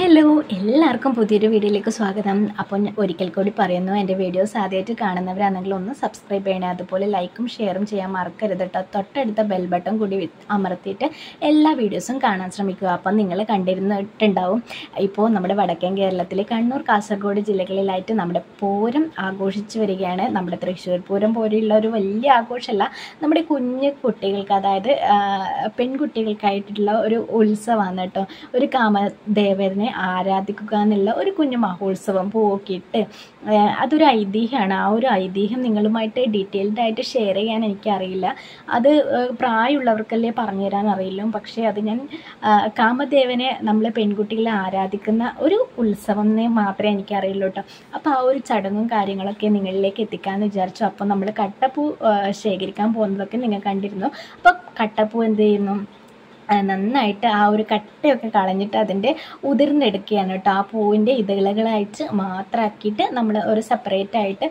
Hello, എല്ലാവർക്കും പുതിയൊരു വീഡിയോയിലേക്ക് സ്വാഗതം. അപ്പോൾ ഒരിക്കൽ കൂടി പറയുന്നു, എൻ്റെ വീഡിയോസ് ആദ്യമായിട്ട് കാണുന്നവരാണെങ്കിൽ ഒന്ന് സബ്സ്ക്രൈബ് ചെയ്യണേ. അതുപോലെ ലൈക്കും ഷെയറും ചെയ്യാൻ മറക്കരുത് കേട്ടോ. തൊട്ടടുത്ത ബെൽ ബട്ടൺ കൂടി അമർത്തിയിട്ട് എല്ലാ വീഡിയോസും കാണാൻ ശ്രമിക്കുക. അപ്പം നിങ്ങൾ കണ്ടിരുന്നിട്ടുണ്ടാവും, ഇപ്പോൾ നമ്മുടെ വടക്കൻ കേരളത്തിലെ കണ്ണൂർ, കാസർഗോഡ് ജില്ലകളിലായിട്ട് നമ്മുടെ പൂരം ആഘോഷിച്ചു വരികയാണ്. നമ്മുടെ തൃശ്ശൂർ പൂരം പോലെയുള്ള ഒരു വലിയ ആഘോഷമല്ല, നമ്മുടെ കുഞ്ഞു കുട്ടികൾക്ക്, അതായത് പെൺകുട്ടികൾക്കായിട്ടുള്ള ഒരു ഉത്സവമാണ് കേട്ടോ. ഒരു കാമദേവനെ ആരാധിക്കുക എന്നുള്ള ഒരു കുഞ്ഞു മഹോത്സവം പൂവൊക്കെ ഇട്ട്, അതൊരു ഐതിഹ്യമാണ്. ആ ഒരു ഐതിഹ്യം നിങ്ങളുമായിട്ട് ഡീറ്റെയിൽഡ് ആയിട്ട് ഷെയർ ചെയ്യാൻ എനിക്കറിയില്ല. അത് പ്രായമുള്ളവർക്കല്ലേ പറഞ്ഞു തരാൻ അറിയില്ല. പക്ഷേ അത് ഞാൻ കാമദേവനെ നമ്മൾ പെൺകുട്ടികളെ ആരാധിക്കുന്ന ഒരു ഉത്സവം എന്നേ മാത്രമേ എനിക്കറിയുള്ളൂ കേട്ടോ. അപ്പോൾ ആ ഒരു ചടങ്ങും കാര്യങ്ങളൊക്കെ നിങ്ങളിലേക്ക് എത്തിക്കാമെന്ന് വിചാരിച്ചു. അപ്പോൾ നമ്മൾ കട്ടപ്പൂ ശേഖരിക്കാൻ പോകുന്നതൊക്കെ നിങ്ങൾ കണ്ടിരുന്നു. അപ്പോൾ കട്ടപ്പൂ എന്ത് ചെയ്യുന്നു, നന്നായിട്ട് ആ ഒരു കട്ടയൊക്കെ കളഞ്ഞിട്ട് അതിൻ്റെ ഉതിർന്നെടുക്കുകയാണ് കേട്ടോ. ആ പൂവിൻ്റെ ഇതളുകളായിട്ട് മാത്രമാക്കിയിട്ട് നമ്മൾ ഒരു സെപ്പറേറ്റ് ആയിട്ട്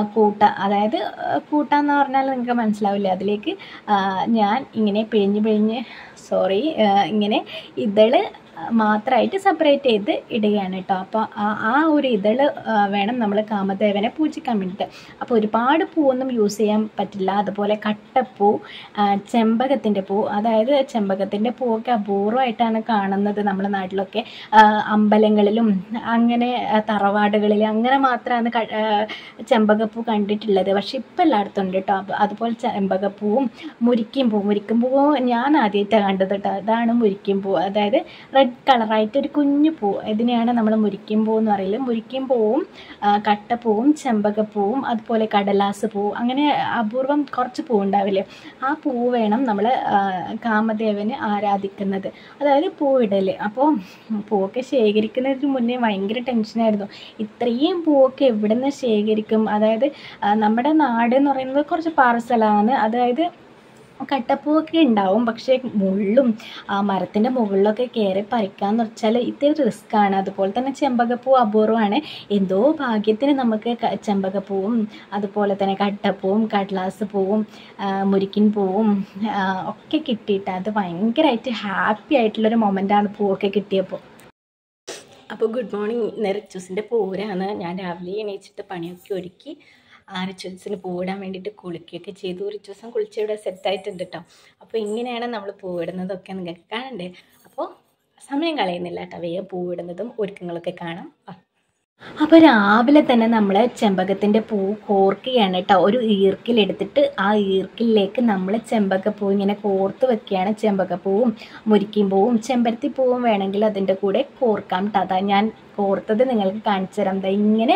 അതായത് കൂട്ടാന്ന് പറഞ്ഞാൽ നിങ്ങൾക്ക് മനസ്സിലാവില്ല. അതിലേക്ക് ഞാൻ ഇങ്ങനെ പിഴിഞ്ഞ് ഇങ്ങനെ ഇതള് മാത്രമായിട്ട് സെപ്പറേറ്റ് ചെയ്ത് ഇടുകയാണ് കേട്ടോ. അപ്പോൾ ആ ഒരു ഇതള് വേണം നമ്മൾ കാമദേവനെ പൂജിക്കാൻ വേണ്ടിയിട്ട്. അപ്പോൾ ഒരുപാട് പൂവൊന്നും യൂസ് ചെയ്യാൻ പറ്റില്ല. അതുപോലെ കട്ടപ്പൂ, ചെമ്പകത്തിൻ്റെ പൂ, അതായത് ചെമ്പകത്തിൻ്റെ പൂവൊക്കെ അപൂർവമായിട്ടാണ് കാണുന്നത് നമ്മുടെ നാട്ടിലൊക്കെ. അമ്പലങ്ങളിലും അങ്ങനെ തറവാടുകളിൽ അങ്ങനെ മാത്രമാണ് ചെമ്പകപ്പൂ കണ്ടിട്ടുള്ളത്. പക്ഷെ ഇപ്പം എല്ലായിടത്തും ഉണ്ട് കേട്ടോ. അതുപോലെ ചെമ്പകപ്പൂവും മുരിക്കും പൂവും ഞാൻ ആദ്യമായിട്ടാണ് കണ്ടത് കേട്ടോ. അതാണ് മുരിക്കും പൂ, അതായത് റെഡ് കളറായിട്ട് ഒരു കുഞ്ഞു പൂ. ഇതിനെയാണ് നമ്മൾ മുരിക്കും പൂ എന്ന് പറയുന്നത്. മുരിക്കും പൂവും കട്ടപ്പൂവും ചെമ്പകപ്പൂവും അതുപോലെ കടലാസ് പൂവും, അങ്ങനെ അപൂർവം കുറച്ച് പൂ ഉണ്ടാവില്ലേ, ആ പൂ വേണം നമ്മൾ കാമദേവന് ആരാധിക്കുന്നത്, അതായത് പൂവിടൽ. അപ്പോൾ പൂവൊക്കെ ശേഖരിക്കുന്നതിന് മുന്നേ ഭയങ്കര ടെൻഷനായിരുന്നു. ഇത്രയും പൂവൊക്കെ എവിടെ നിന്ന് ശേഖരിക്കും? അതായത് നമ്മുടെ നാട് എന്ന് പറയുന്നത് കുറച്ച് പാറസ്ഥലമാണ്. അതായത് കട്ടപ്പൂവൊക്കെ ഉണ്ടാവും, പക്ഷേ മുള്ളും ആ മരത്തിൻ്റെ മുകളിലൊക്കെ കയറി പറിക്കാന്ന് വെച്ചാൽ ഇത്തിരി റിസ്ക്കാണ്. അതുപോലെ തന്നെ ചെമ്പകപ്പൂ അപൂർവമാണ്. എന്തോ ഭാഗ്യത്തിന് നമുക്ക് ചെമ്പകപ്പൂവും അതുപോലെ തന്നെ കട്ടപ്പൂവും കടലാസ് പൂവും മുരിക്കിൻ പൂവും ഒക്കെ കിട്ടിയിട്ട് അത് ഭയങ്കരമായിട്ട് ഹാപ്പി ആയിട്ടുള്ളൊരു മൊമെൻ്റാണ് പൂവൊക്കെ കിട്ടിയപ്പോൾ. അപ്പോൾ ഗുഡ് മോർണിംഗ്. ഇന്ന് റിച്ചൂസിൻ്റെ പൂരാണ്. ഞാൻ രാവിലെ എണീച്ചിട്ട് പണിയൊക്കെ ഒരുക്കി റിച്വൽസിന് പൂവിടാൻ വേണ്ടിയിട്ട് കുളിക്കുകയൊക്കെ ചെയ്തു. റിച്വൽസും കുളിച്ച് ഇവിടെ സെറ്റായിട്ടുണ്ട് കേട്ടോ. അപ്പോൾ ഇങ്ങനെയാണ് നമ്മൾ പൂവിടുന്നതൊക്കെ നിങ്ങൾക്ക് കാണണ്ടേ. അപ്പോൾ സമയം കളയുന്നില്ല കേട്ടോ, വേഗം പൂവിടുന്നതും ഒരുക്കങ്ങളൊക്കെ കാണാം. അപ്പോൾ രാവിലെ തന്നെ നമ്മൾ ചെമ്പകത്തിൻ്റെ പൂ കോർക്കുകയാണ് കേട്ടോ. ഒരു ഈർക്കിലെടുത്തിട്ട് ആ ഈർക്കിലേക്ക് നമ്മൾ ചെമ്പകപ്പൂ ഇങ്ങനെ കോർത്ത് വെക്കുകയാണ്. ചെമ്പകപ്പൂവും മുരിക്കും പൂവും ചെമ്പരത്തി പൂവും വേണമെങ്കിൽ അതിൻ്റെ കൂടെ കോർക്കാം കേട്ടോ. അതാ ഞാൻ കോർത്തത് നിങ്ങൾക്ക് കാണിച്ചു തരാം. ഇങ്ങനെ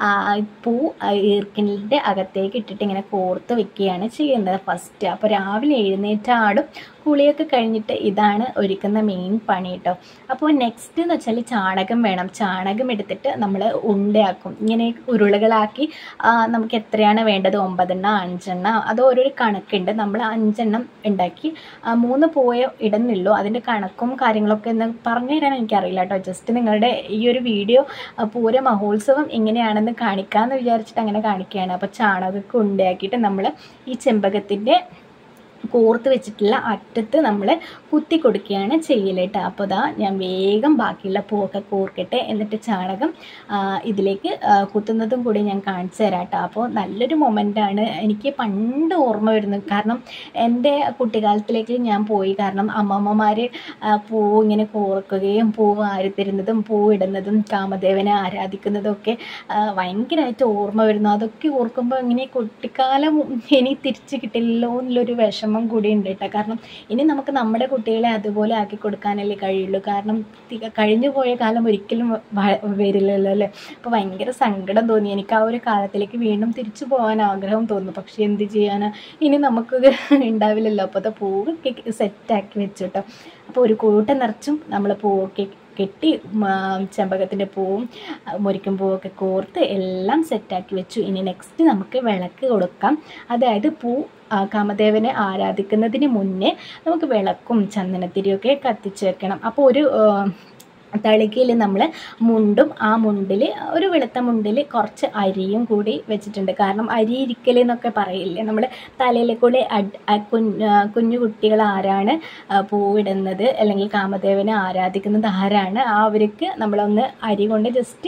പൂ ഈർക്കിലിൻ്റെ അകത്തേക്ക് ഇട്ടിട്ട് ഇങ്ങനെ കോർത്ത് വെക്കുകയാണ് ചെയ്യുന്നത് ഫസ്റ്റ്. അപ്പോൾ രാവിലെ എഴുന്നേറ്റാടും കുളിയൊക്കെ കഴിഞ്ഞിട്ട് ഇതാണ് ഒരുക്കുന്ന മെയിൻ പണി കേട്ടോ. അപ്പോൾ നെക്സ്റ്റ് എന്ന് വെച്ചാൽ ചാണകം വേണം. ചാണകം എടുത്തിട്ട് നമ്മൾ ഉണ്ടയാക്കും, ഇങ്ങനെ ഉരുളകളാക്കി. നമുക്ക് എത്രയാണ് വേണ്ടത്, 9 എണ്ണം 5 എണ്ണം, അത് ഓരോരു കണക്കുണ്ട്. നമ്മൾ 5 എണ്ണം ഉണ്ടാക്കി 3 പോയ ഇടുന്നുള്ളൂ. അതിൻ്റെ കണക്കും കാര്യങ്ങളൊക്കെ എന്ന് പറഞ്ഞു തരാൻ എനിക്കറിയില്ല കേട്ടോ. ജസ്റ്റ് നിങ്ങളുടെ ഈ ഒരു വീഡിയോ പൂര മഹോത്സവം എങ്ങനെയാണെന്ന് കാണിക്കാമെന്ന് വിചാരിച്ചിട്ട് അങ്ങനെ കാണിക്കുകയാണ്. അപ്പോൾ ചാണകമൊക്കെ ഉണ്ടയാക്കിയിട്ട് നമ്മൾ ഈ ചെമ്പകത്തിൻ്റെ കോർത്ത് വെച്ചിട്ടുള്ള അറ്റത്ത് നമ്മൾ കുത്തി കൊടുക്കുകയാണ് ചെയ്യലേട്ട്. അപ്പോൾ ഞാൻ വേഗം ബാക്കിയുള്ള പൂവൊക്കെ കോർക്കട്ടെ, എന്നിട്ട് ചാണകം ഇതിലേക്ക് കുത്തുന്നതും കൂടി ഞാൻ കാണിച്ചു തരാം കേട്ടോ. അപ്പോൾ നല്ലൊരു മൊമെൻ്റാണ്. എനിക്ക് പണ്ട് ഓർമ്മ വരുന്നത്, കാരണം എൻ്റെ കുട്ടിക്കാലത്തിലേക്ക് ഞാൻ പോയി. കാരണം അമ്മമ്മമാർ പൂ ഇങ്ങനെ കോർക്കുകയും പൂ വാരിത്തരുന്നതും പൂവിടുന്നതും കാമദേവനെ ആരാധിക്കുന്നതും ഒക്കെ ഭയങ്കരമായിട്ട് ഓർമ്മ വരുന്നു. അതൊക്കെ ഓർക്കുമ്പോൾ ഇങ്ങനെ കുട്ടിക്കാലം ഇനി തിരിച്ച് കിട്ടില്ലല്ലോ എന്നുള്ളൊരു വിഷമം കൂടി ഉണ്ട് കേട്ടോ. കാരണം ഇനി നമുക്ക് നമ്മുടെ കുട്ടികളെ അതുപോലെ ആക്കി കൊടുക്കാനല്ലേ കഴിയുള്ളൂ. കാരണം കഴിഞ്ഞു പോയ കാലം ഒരിക്കലും വരില്ലല്ലോ അല്ലേ. അപ്പോൾ ഭയങ്കര സങ്കടം തോന്നി എനിക്ക്. ആ ഒരു കാലത്തിലേക്ക് വീണ്ടും തിരിച്ചു പോകാൻ ആഗ്രഹം തോന്നുന്നു. പക്ഷേ എന്ത് ചെയ്യാനാ, ഇനി നമുക്ക് ഉണ്ടാവില്ലല്ലോ. അപ്പോൾ അത് പൂവൊക്കെ സെറ്റാക്കി വെച്ചു കേട്ടോ. അപ്പോൾ ഒരു കൂട്ടം നിറച്ചും നമ്മൾ പൂവൊക്കെ കെട്ടി ചെമ്പകത്തിൻ്റെ പൂവും മുരിക്കും പൂവൊക്കെ കോർത്ത് എല്ലാം സെറ്റാക്കി വെച്ചു. ഇനി നെക്സ്റ്റ് നമുക്ക് വിളക്ക് കൊടുക്കാം. അതായത് കാമദേവനെ ആരാധിക്കുന്നതിന് മുന്നേ നമുക്ക് വിളക്കും ചന്ദനത്തിരിയൊക്കെ കത്തിച്ച് വെക്കണം. അപ്പോൾ തളികയിൽ നമ്മൾ മുണ്ടും ആ മുണ്ടിൽ ഒരു വെളുത്ത മുണ്ടിൽ കുറച്ച് അരിയും കൂടി വെച്ചിട്ടുണ്ട്. കാരണം അരി ഇരിക്കൽ എന്നൊക്കെ പറയില്ലേ, നമ്മൾ തലയിൽ കൂടി കുഞ്ഞു കുട്ടികൾ ആരാണ് പൂവിടുന്നത് അല്ലെങ്കിൽ കാമദേവനെ ആരാധിക്കുന്നത് ആരാണ്, അവർക്ക് നമ്മളൊന്ന് അരി കൊണ്ട് ജസ്റ്റ്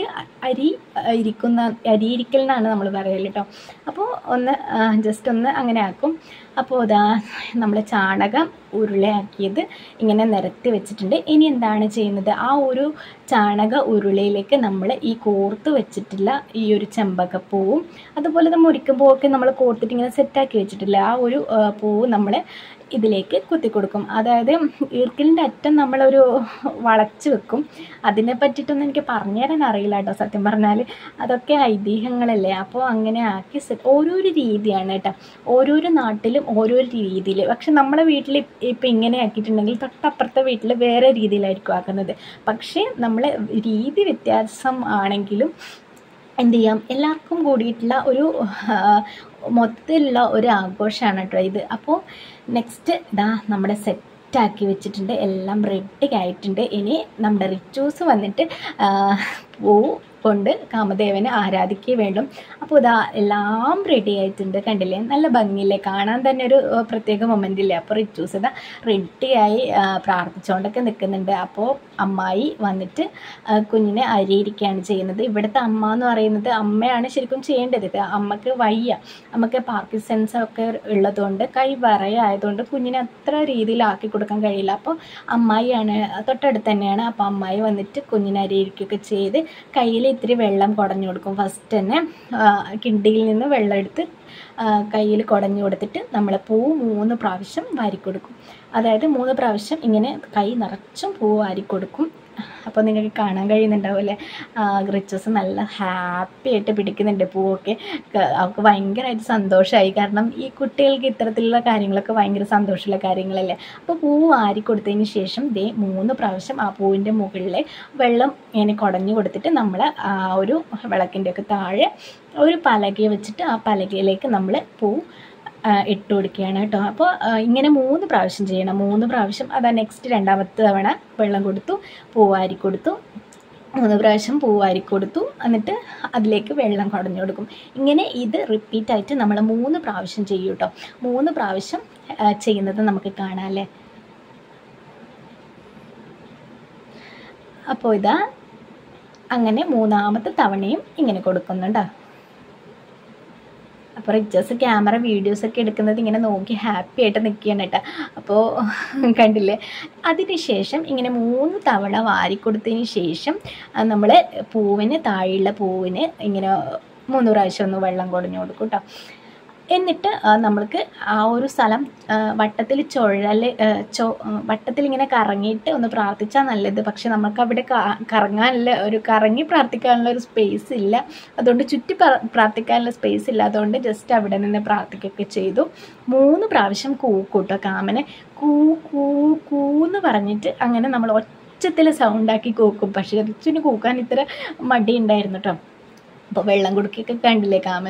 അരിയിരിക്കൽ എന്നാണ് നമ്മൾ പറയല് കേട്ടോ. അപ്പോൾ ഒന്ന് ജസ്റ്റ് ഒന്ന് അങ്ങനെ ആക്കും. അപ്പോൾ ഇതാ നമ്മൾ ചാണകം ഉരുളയാക്കിയത് ഇങ്ങനെ നിരത്തി വെച്ചിട്ടുണ്ട്. ഇനി എന്താണ് ചെയ്യുന്നത്, ആ ഒരു ചാണക ഉരുളയിലേക്ക് നമ്മൾ ഈ കോർത്ത് വെച്ചിട്ടുള്ള ഈ ഒരു ചെമ്പകപ്പൂവും അതുപോലെ നമ്മൾ മുരിക്കുമ്പോഴൊക്കെ നമ്മൾ കോർത്തിട്ട് ഇങ്ങനെ സെറ്റാക്കി വെച്ചിട്ടില്ല ആ ഒരു പൂവ് നമ്മൾ ഇതിലേക്ക് കുത്തി കൊടുക്കും. അതായത് ഈർക്കിലിൻ്റെ അറ്റം നമ്മളൊരു വളച്ച് വെക്കും. അതിനെ പറ്റിയിട്ടൊന്നും എനിക്ക് പറഞ്ഞു തരാൻ അറിയില്ല കേട്ടോ, സത്യം പറഞ്ഞാൽ അതൊക്കെ ഐതിഹ്യങ്ങളല്ലേ. അപ്പോൾ അങ്ങനെ ആക്കി ഓരോരോ രീതിയാണ് കേട്ടോ, ഓരോരോ നാട്ടിലും ഓരോരോ രീതിയിൽ. പക്ഷെ നമ്മളെ വീട്ടിൽ ഇപ്പം ഇങ്ങനെ ആക്കിയിട്ടുണ്ടെങ്കിൽ തൊട്ടപ്പുറത്തെ വീട്ടിൽ വേറെ രീതിയിലായിരിക്കും ആക്കുന്നത്. പക്ഷേ നമ്മളെ രീതി വ്യത്യാസം ആണെങ്കിലും എന്ത് ചെയ്യാം, എല്ലാവർക്കും കൂടിയിട്ടുള്ള ഒരു മൊത്തത്തിലുള്ള ഒരു ആഘോഷമാണ് കേട്ടോ ഇത്. അപ്പോൾ നെക്സ്റ്റ് ഇതാ നമ്മുടെ സെറ്റാക്കി വെച്ചിട്ടുണ്ട്, എല്ലാം റെഡി ആയിട്ടുണ്ട്. ഇനി നമ്മുടെ റിച്ചൂസ് വന്നിട്ട് പൂ കൊണ്ട് കാമദേവനെ ആരാധിക്കുകയും വേണ്ടും. അപ്പോൾ ഇതാ എല്ലാം റെഡി ആയിട്ടുണ്ട്, കണ്ടില്ലേ, നല്ല ഭംഗിയില്ലേ, കാണാൻ തന്നെ ഒരു പ്രത്യേക മൊമെൻ്റ് ഇല്ലേ. അപ്പോൾ റിച്ചൂസ് ഇതാ റെഡിയായി പ്രാർത്ഥിച്ചുകൊണ്ടൊക്കെ നിൽക്കുന്നുണ്ട്. അപ്പോൾ അമ്മായി വന്നിട്ട് കുഞ്ഞിനെ അരിയിരിക്കുകയാണ് ചെയ്യുന്നത്. ഇവിടുത്തെ അമ്മ എന്ന് പറയുന്നത് അമ്മയാണ് ശരിക്കും ചെയ്യേണ്ടത്. അമ്മക്ക് വയ്യ, അമ്മക്ക് പാർക്കിൻസൺസ് ഒക്കെ ഉള്ളതുകൊണ്ട് കൈ വറയായതുകൊണ്ട് കുഞ്ഞിനെ അത്ര രീതിയിലാക്കി കൊടുക്കാൻ കഴിയില്ല. അപ്പോൾ അമ്മായിയാണ്, തൊട്ടടുത്ത് തന്നെയാണ്. അപ്പോൾ അമ്മായി വന്നിട്ട് കുഞ്ഞിനെ അരിയിരിക്കുകയൊക്കെ ചെയ്ത് കയ്യിൽ ഇത്തിരി വെള്ളം കുടഞ്ഞു കൊടുക്കും. ഫസ്റ്റ് തന്നെ കിണ്ടിയിൽ നിന്ന് വെള്ളം എടുത്ത് കയ്യിൽ കുടഞ്ഞു കൊടുത്തിട്ട് നമ്മൾ പൂ 3 പ്രാവശ്യം വാരിക്കൊടുക്കും. അതായത് 3 പ്രാവശ്യം ഇങ്ങനെ കൈ നിറച്ചും പൂ വാരിക്കൊടുക്കും. അപ്പോൾ നിങ്ങൾക്ക് കാണാൻ കഴിയുന്നുണ്ടാവും അല്ലേ, റിച്ചസ് നല്ല ഹാപ്പി ആയിട്ട് പിടിക്കുന്നുണ്ട് പൂവൊക്കെ. അവൾക്ക് ഭയങ്കരമായിട്ട് സന്തോഷമായി, കാരണം ഈ കുട്ടികൾക്ക് ഇത്തരത്തിലുള്ള കാര്യങ്ങളൊക്കെ ഭയങ്കര സന്തോഷമുള്ള കാര്യങ്ങളല്ലേ. അപ്പോൾ പൂ വാരി കൊടുത്തതിന് ശേഷം 3 പ്രാവശ്യം ആ പൂവിൻ്റെ മുകളിൽ വെള്ളം ഇങ്ങനെ കുടഞ്ഞു കൊടുത്തിട്ട് നമ്മൾ ആ ഒരു വിളക്കിൻ്റെയൊക്കെ താഴെ ഒരു പലക വെച്ചിട്ട് ആ പലകയിലേക്ക് നമ്മൾ പൂ ഇട്ട് കൊടുക്കുകയാണ് കേട്ടോ. അപ്പോൾ ഇങ്ങനെ 3 പ്രാവശ്യം ചെയ്യണം. 3 പ്രാവശ്യം അതാ നെക്സ്റ്റ് രണ്ടാമത്തെ തവണ വെള്ളം കൊടുത്തു, പൂവാരി കൊടുത്തു, 3 പ്രാവശ്യം പൂവാരി കൊടുത്തു, എന്നിട്ട് അതിലേക്ക് വെള്ളം കുടഞ്ഞു കൊടുക്കും. ഇങ്ങനെ ഇത് റിപ്പീറ്റായിട്ട് നമ്മൾ 3 പ്രാവശ്യം ചെയ്യും കേട്ടോ. 3 പ്രാവശ്യം ചെയ്യുന്നത് നമുക്ക് കാണാം അല്ലേ. അപ്പോൾ ഇതാ അങ്ങനെ 3ാമത്തെ തവണയും ഇങ്ങനെ കൊടുക്കുന്നുണ്ടോ. അപ്പോൾ റിച്ചസ് ക്യാമറ വീഡിയോസൊക്കെ എടുക്കുന്നത് ഇങ്ങനെ നോക്കി ഹാപ്പി ആയിട്ട് നിൽക്കുകയാണ് കേട്ടോ. അപ്പോൾ കണ്ടില്ലേ, അതിന് ശേഷം ഇങ്ങനെ 3 തവണ വാരിക്കൊടുത്തതിന് ശേഷം നമ്മൾ പൂവിന് താഴെയുള്ള പൂവിന് ഇങ്ങനെ 3 പ്രാവശ്യം ഒന്ന് വെള്ളം കുടഞ്ഞു കൊടുക്കും കേട്ടോ. എന്നിട്ട് നമ്മൾക്ക് ആ ഒരു സ്ഥലം വട്ടത്തിൽ വട്ടത്തിലിങ്ങനെ കറങ്ങിയിട്ട് ഒന്ന് പ്രാർത്ഥിച്ചാൽ നല്ലത്. പക്ഷെ നമുക്ക് അവിടെ കറങ്ങാനുള്ള കറങ്ങി പ്രാർത്ഥിക്കാനുള്ള ഒരു സ്പേസ് ഇല്ല, അതുകൊണ്ട് ചുറ്റി പ്രാർത്ഥിക്കാനുള്ള സ്പേസ് ഇല്ല. അതുകൊണ്ട് ജസ്റ്റ് അവിടെ നിന്ന് പ്രാർത്ഥിക്കുകയൊക്കെ ചെയ്തു. 3 പ്രാവശ്യം കൂക്കൂട്ടോ കാമനെ, കൂ കൂ കൂന്ന് പറഞ്ഞിട്ട് അങ്ങനെ നമ്മൾ ഒച്ചത്തിൽ സൗണ്ടാക്കി കൂക്കും. പക്ഷേ റിച്ചുവിന് കൂക്കാൻ ഇത്ര മടി ഉണ്ടായിരുന്നു കേട്ടോ. അപ്പോൾ വെള്ളം കൊടുക്കുകയൊക്കെ കണ്ടില്ലേ, കാമ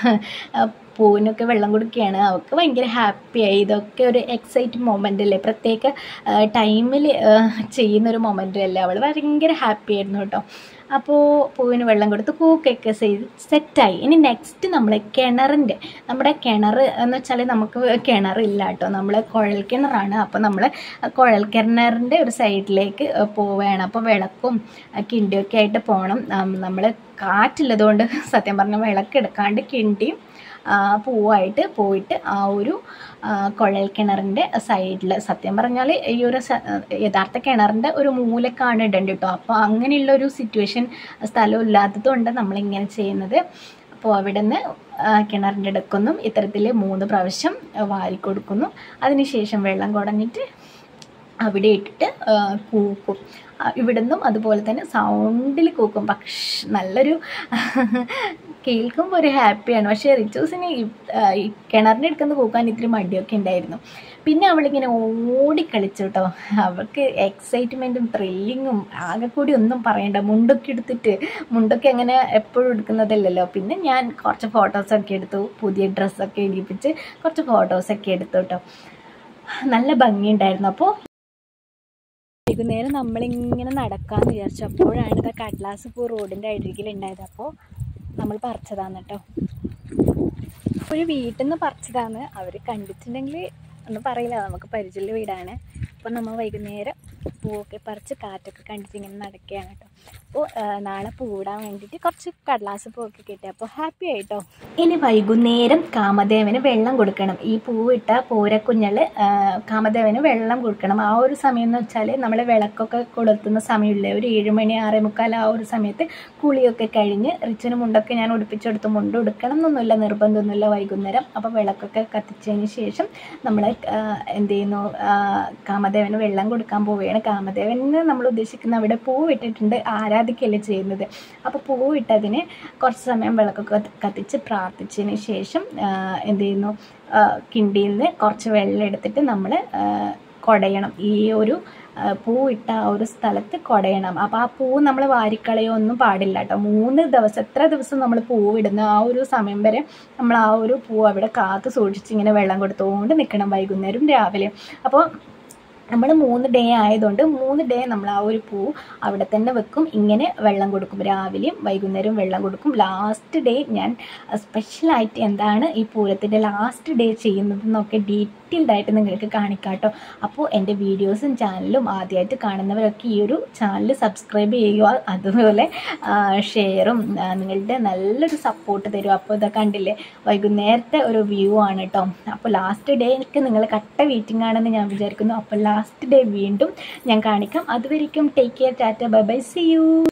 പൂവിനൊക്കെ വെള്ളം കൊടുക്കുകയാണ്. അവൾക്ക് ഭയങ്കര ഹാപ്പിയായി. ഇതൊക്കെ ഒരു എക്സൈറ്റിംഗ് മൊമെൻ്റ് അല്ലേ, പ്രത്യേക ടൈമിൽ ചെയ്യുന്നൊരു മൊമെൻ്റ് അല്ലേ. അവൾ ഭയങ്കര ഹാപ്പി ആയിരുന്നു കേട്ടോ. അപ്പോൾ പൂവിന് വെള്ളം കൊടുത്ത് കൂക്കൊക്കെ ചെയ്ത് സെറ്റായി. ഇനി നെക്സ്റ്റ് നമ്മൾ നമ്മുടെ കിണർ എന്ന് വെച്ചാൽ നമുക്ക് കിണറില്ല കേട്ടോ, നമ്മൾ കുഴൽ കിണറാണ്. അപ്പോൾ നമ്മൾ കുഴൽ കിണറിൻ്റെ ഒരു സൈഡിലേക്ക് പോവുകയാണ്. അപ്പോൾ വിളക്കും കിണ്ടിയൊക്കെ ആയിട്ട് പോകണം. നമ്മൾ കാറ്റുള്ളതുകൊണ്ട് സത്യം പറഞ്ഞാൽ വിളക്കെടുക്കാണ്ട് കിണ്ടിയും പൂവായിട്ട് പോയിട്ട് ആ ഒരു കുഴൽ കിണറിൻ്റെ സൈഡിൽ, സത്യം പറഞ്ഞാൽ ഈ ഒരു യഥാർത്ഥ കിണറിൻ്റെ ഒരു മൂലക്കാണ് ഇടേണ്ടത് കേട്ടോ. അപ്പോൾ അങ്ങനെയുള്ളൊരു സിറ്റുവേഷൻ സ്ഥലം ഇല്ലാത്തതുകൊണ്ട് നമ്മളിങ്ങനെ ചെയ്യുന്നത്. അപ്പോൾ അവിടെ നിന്ന് കിണറിൻ്റെ ഇടക്കൊന്നും ഇത്തരത്തിൽ 3 പ്രാവശ്യം വാരിക്കൊടുക്കുന്നു. അതിനുശേഷം വെള്ളം കുടഞ്ഞിട്ട് അവിടെ ഇട്ടിട്ട് കൂക്കും. ഇവിടുന്നും അതുപോലെ തന്നെ സൗണ്ടിൽ കൂക്കും. പക്ഷേ നല്ലൊരു കേൾക്കുമ്പോൾ ഒരു ഹാപ്പിയാണ്. പക്ഷേ റിച്ചൂസിന് ഈ കിണറിൻ്റെ അടുക്കുന്ന കൂക്കാൻ ഇത്തിരി മടിയൊക്കെ ഉണ്ടായിരുന്നു. പിന്നെ അവളിങ്ങനെ ഓടിക്കളിച്ചു കേട്ടോ. അവൾക്ക് എക്സൈറ്റ്മെൻറ്റും ത്രില്ലിങ്ങും ആകെ കൂടി ഒന്നും പറയണ്ട. മുണ്ടൊക്കെ അങ്ങനെ എപ്പോഴും എടുക്കുന്നതല്ലല്ലോ. പിന്നെ ഞാൻ കുറച്ച് ഫോട്ടോസൊക്കെ എടുത്തു, പുതിയ ഡ്രസ്സൊക്കെ ഇടിപ്പിച്ച് കുറച്ച് ഫോട്ടോസൊക്കെ എടുത്തു കേട്ടോ. നല്ല ഭംഗിയുണ്ടായിരുന്നു. അപ്പോൾ വൈകുന്നേരം നമ്മളിങ്ങനെ നടക്കാമെന്ന് വിചാരിച്ചു. അപ്പോഴാണ് ഇത് കടലാസ് പൂ റോഡിൻ്റെ അരികിലുണ്ടായത്. അപ്പോൾ നമ്മൾ പറിച്ചതാണ് കേട്ടോ. ഒരു വീട്ടിൽ നിന്ന് പറിച്ചതാണ്. അവർ കണ്ടിട്ടുണ്ടെങ്കിൽ ഒന്നും പറയില്ല, നമുക്ക് പരിചയമുള്ള വീടാണ്. അപ്പോൾ നമ്മൾ വൈകുന്നേരം പൂവൊക്കെ പറിച്ച് കാറ്റൊക്കെ കണ്ടിട്ട് ഇങ്ങനെ നടക്കുകയാണ് കേട്ടോ. അപ്പോൾ നാളെ പൂവിടാൻ വേണ്ടിയിട്ട് കുറച്ച് കടലാസ് പൂവൊക്കെ കിട്ടി. അപ്പോൾ ഹാപ്പി ആയിട്ടോ. ഇനി വൈകുന്നേരം കാമദേവന് വെള്ളം കൊടുക്കണം. ഈ പൂവിട്ട പൂരക്കുഞ്ഞൾ കാമദേവന് വെള്ളം കൊടുക്കണം. ആ ഒരു സമയം എന്ന് വെച്ചാൽ നമ്മൾ വിളക്കൊക്കെ കൊളുത്തുന്ന സമയമില്ലേ, ഒരു 7 മണി 6:45 ആ ഒരു സമയത്ത് കുളിയൊക്കെ കഴിഞ്ഞ് റിച്ചിന് മുണ്ടൊക്കെ ഞാൻ ഉടുപ്പിച്ചെടുത്ത് മുണ്ട് ഉടുക്കണം എന്നൊന്നുമില്ല, നിർബന്ധമൊന്നുമില്ല വൈകുന്നേരം. അപ്പോൾ വിളക്കൊക്കെ കത്തിച്ചതിന് ശേഷം നമ്മൾ എന്ത് ചെയ്യുന്നു, കാമദേവന് വെള്ളം കൊടുക്കാൻ പോവുകയാണ്. കാമദേവന് നമ്മൾ ഉദ്ദേശിക്കുന്ന അവിടെ പൂവിട്ടിട്ടുണ്ട്, ആരാധിക്കുകയല്ലേ ചെയ്യുന്നത്. അപ്പോൾ പൂവിട്ടതിന് കുറച്ച് സമയം വിളക്കൊക്കെ കത്തിച്ച് പ്രാർത്ഥിച്ചതിന് ശേഷം എന്ത് ചെയ്യുന്നു, കിണ്ടിയിൽ നിന്ന് കുറച്ച് വെള്ളം എടുത്തിട്ട് നമ്മൾ കുടയണം. ഈ ഒരു പൂവിട്ട ആ ഒരു സ്ഥലത്ത് കുടയണം. അപ്പോൾ ആ പൂ നമ്മൾ വാരിക്കളയോ ഒന്നും പാടില്ല കേട്ടോ. 3 ദിവസം, എത്ര ദിവസം നമ്മൾ പൂവിടുന്ന ആ ഒരു സമയം വരെ നമ്മൾ ആ ഒരു പൂ അവിടെ കാത്തു സൂക്ഷിച്ച് ഇങ്ങനെ വെള്ളം കൊടുത്തുകൊണ്ട് നിൽക്കണം, വൈകുന്നേരം രാവിലെ. അപ്പോൾ നമ്മൾ 3 ഡേ ആയതുകൊണ്ട് 3 ഡേ നമ്മൾ ആ ഒരു പൂ അവിടെ തന്നെ വെക്കും, ഇങ്ങനെ വെള്ളം കൊടുക്കും, രാവിലെയും വൈകുന്നേരവും വെള്ളം കൊടുക്കും. ലാസ്റ്റ് ഡേ ഞാൻ സ്പെഷ്യലായിട്ട് എന്താണ് ഈ പൂരത്തിൻ്റെ ലാസ്റ്റ് ഡേ ചെയ്യുന്നതെന്നൊക്കെ ഡീറ്റെയിൽഡായിട്ട് നിങ്ങൾക്ക് കാണിക്കാം കേട്ടോ. അപ്പോൾ എൻ്റെ വീഡിയോസും ചാനലും ആദ്യമായിട്ട് കാണുന്നവരൊക്കെ ഈ ഒരു ചാനൽ സബ്സ്ക്രൈബ് ചെയ്യുക, അതുപോലെ ഷെയറും നിങ്ങളുടെ നല്ലൊരു സപ്പോർട്ട് തരും. അപ്പോൾ ഇതൊക്കെ കണ്ടില്ലേ, വൈകുന്നേരത്തെ ഒരു വ്യൂ ആണ് കേട്ടോ. അപ്പോൾ ലാസ്റ്റ് ഡേക്ക് നിങ്ങൾ കട്ട വെയിറ്റിംഗ് ആണെന്ന് ഞാൻ വിചാരിക്കുന്നു. അപ്പോൾ ലാസ്റ്റ് ഡേ വീണ്ടും ഞാൻ കാണിക്കാം. അതുവരെയ്ക്കും take care, tata, bye bye, see U.